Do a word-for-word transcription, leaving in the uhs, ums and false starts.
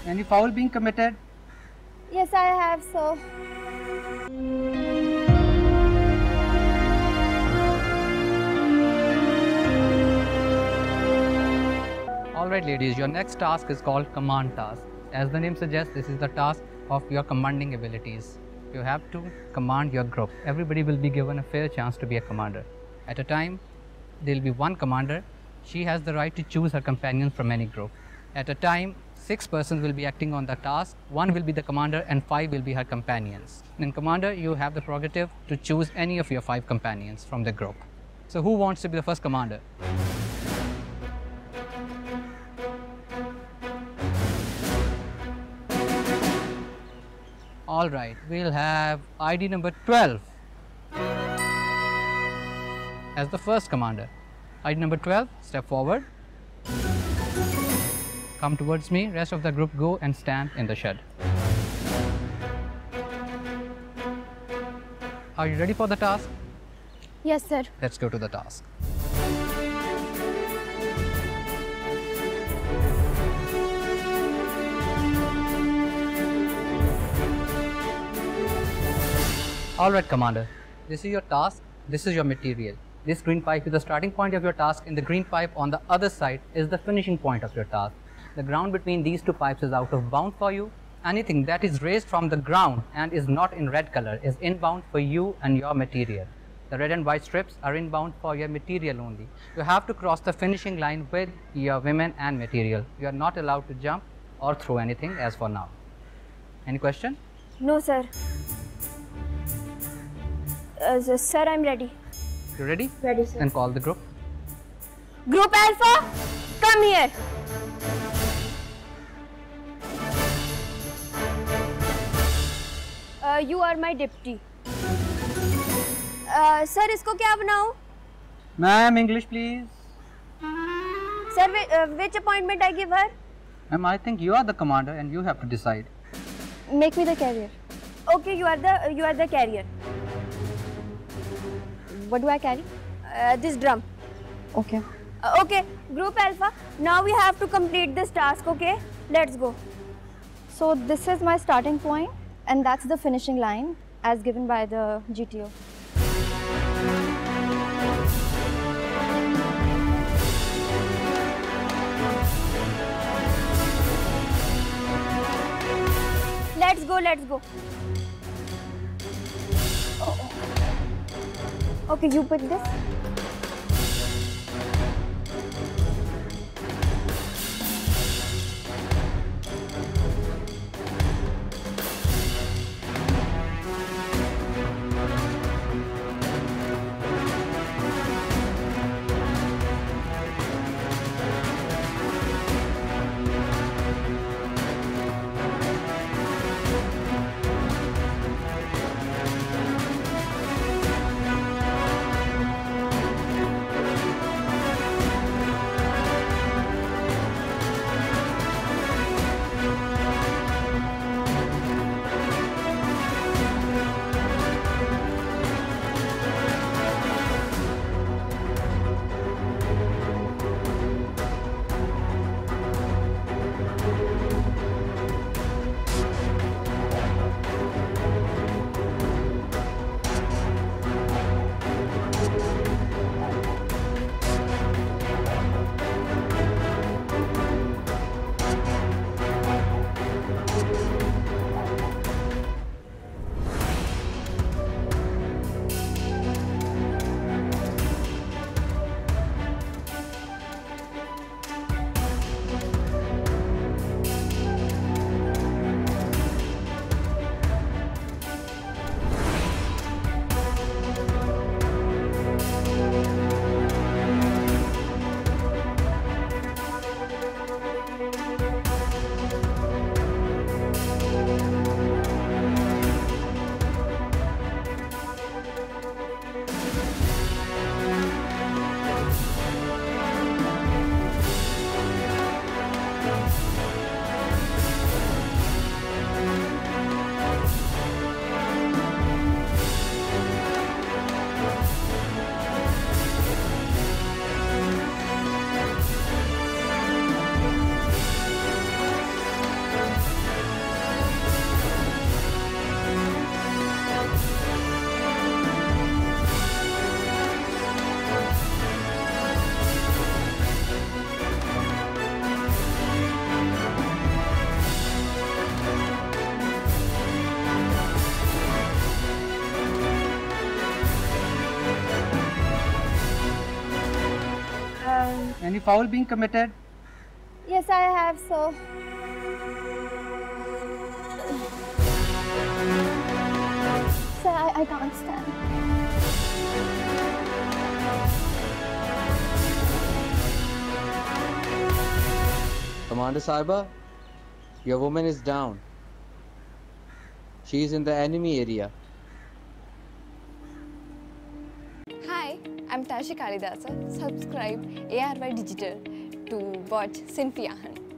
Any foul being committed? Yes, I have, sir. Alright ladies, your next task is called command task. As the name suggests, this is the task of your commanding abilities. You have to command your group. Everybody will be given a fair chance to be a commander. At a time, there will be one commander. She has the right to choose her companions from any group. At a time, six persons will be acting on the task. One will be the commander and five will be her companions. In commander, you have the prerogative to choose any of your five companions from the group. So who wants to be the first commander? Alright, we'll have I D number twelve as the first commander. I D number twelve, step forward. Come towards me, rest of the group go and stand in the shed. Are you ready for the task? Yes, sir. Let's go to the task. Alright commander, this is your task, this is your material. This green pipe is the starting point of your task and the green pipe on the other side is the finishing point of your task. The ground between these two pipes is out of bound for you. Anything that is raised from the ground and is not in red color is inbound for you and your material. The red and white strips are inbound for your material only. You have to cross the finishing line with your women and material. You are not allowed to jump or throw anything as for now. Any question? No, sir. Uh, sir, I'm ready. You ready? Ready, sir. Then call the group. Group Alpha, come here. Uh, you are my deputy. Uh, sir, इसको क्या बनाऊं? Ma'am, English please. Sir, uh, which appointment I give her? Ma'am, I think you are the commander and you have to decide. Make me the carrier. Okay, you are the uh, you are the carrier. What do I carry? Uh, this drum. Okay. Uh, okay, Group Alpha. Now we have to complete this task. Okay, let's go. So this is my starting point, and that's the finishing line as given by the G T O. Let's go, let's go. Oh. Okay, you put this. Any foul being committed? Yes, I have, sir. Sir, I, I can't stand. Commander Saiba, your woman is down. She is in the enemy area. Hi, I'm Tashi Kalidasa. Subscribe A R Y Digital to watch Sinfiahan.